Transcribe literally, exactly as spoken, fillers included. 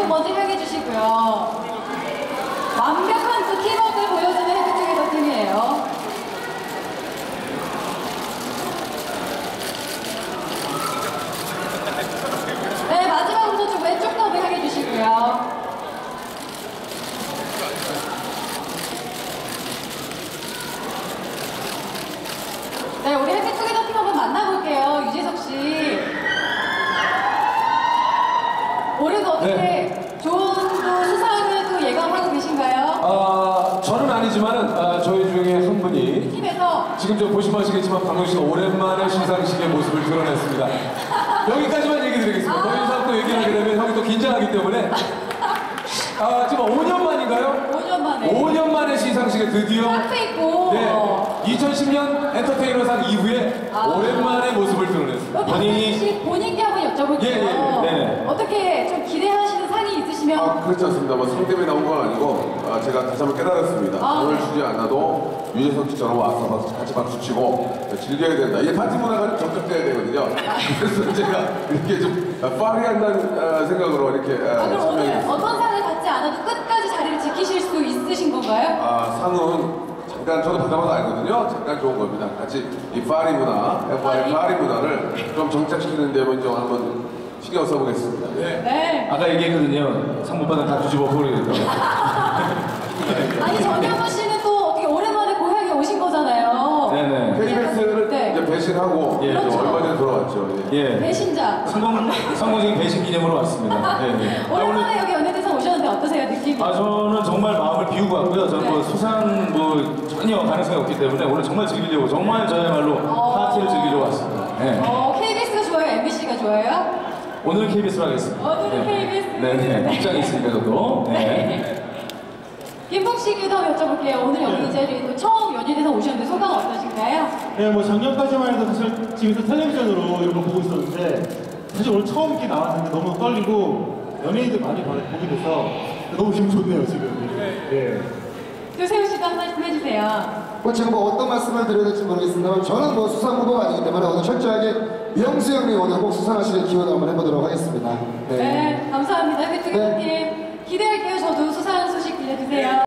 왼쪽 먼저 향해 주시고요. 완벽한 그 팀워크를 보여주는 해피투게더 팀이에요. 네, 마지막으로 좀 왼쪽 더블 향해 주시고요. 네, 우리 해피투게더 팀 한번 만나볼게요. 유재석 씨. 올해도 어떻게 네. 좋은 또 수상을 또 예감하고 계신가요? 아, 저는 아니지만은 아, 저희 중에 한 분이 팀에서 지금 좀 보시면 아시겠지만 박명수 씨가 오랜만에 시상식의 모습을 드러냈습니다. 여기까지만 얘기 드리겠습니다. 더 이상 또 얘기하게 되면 형이 또 긴장하기 때문에 아, 지금 오 년 만인가요? 오 년 만에 오 년 만에 시상식에 드디어 있고. 네, 이천십 년 엔터테이너상 이후에 아. 오랜만에 모습을 드러냈습니다. 본인이 본인께 한번 여쭤볼게요. 예, 예, 네. 어떻게 좀 기대하시는 상이 있으시면? 아, 그렇지 않습니다. 뭐 상 때문에 나온 건 아니고 아, 제가 다시 한번 깨달았습니다. 아. 상을 주지 않아도 유재석 씨처럼 와서 박수, 같이 박수 치고 즐겨야 된다. 이게 파티 문화가 좀 적적돼야 되거든요. 그래서 제가 이렇게 좀 파리한다는 생각으로 이렇게 아, 그럼 오늘 어떤 상을 받지 않아도 끝까지 자리를 지키실 수 있으신 건가요? 아, 상은 잠깐 저도 받아봐도 알거든요. 잠깐 좋은 겁니다. 같이 이 파리 문화, 에프아이 파리 문화를 좀 정착시키는 데 먼저 한번 신경 써보겠습니다. 네. 네. 아까 얘기했거든요. 상 못 받으면 다 뒤집어 버리겠다고. 아니 정경호 씨는 또 어떻게 오랜만에 고향에 오신 거잖아요. 네네. 케이비에스를 네. 이제 배신하고 예, 이제 그렇죠. 얼마 전에 돌아왔죠. 예. 예. 배신자. 성공, 성공적인 배신 기념으로 왔습니다. 네, 네. 오랜만에 여기 연예대상 오셨는데 어떠세요, 느낌이? 아, 저는 정말 마음을 비우고 왔고요. 저는 네. 뭐 수상 뭐 전혀 가능성이 없기 때문에 오늘 정말 즐기려고, 정말 저야말로 어... 파티를 즐기려 왔습니다. 네. 어, 케이비에스가 좋아요? 엠비씨가 좋아요? 오늘은 케이비에스로 하겠습니다. 오늘은 네. 케이비에스. 네네. 복장이 있으니까 저도. 네. 네. 김풍 씨도 여쭤볼게요. 오늘 여기 이 자리에 또 처음 연예대상 오셨는데 소감 어떠신가요? 네, 뭐 작년까지만 해도 사실 집에서 텔레비전으로 이런 거 보고 있었는데 사실 오늘 처음 이렇게 나왔는데 너무 떨리고 연예인들 많이 보게 돼서 너무 기분 좋네요, 지금. 네. 조세호 씨도 한 말씀 해주세요. 뭐 제가 뭐 어떤 말씀을 드려야 될지 모르겠습니다만 저는 뭐 수상 후보가 아니기 때문에 오늘 철저하게 명수 형님 오늘 꼭 수상하시는 기원 한번 해보도록 하겠습니다. 네, 네 감사합니다. 해피투게더 팀. 기대할게요. 저도 수상 소식 들려주세요.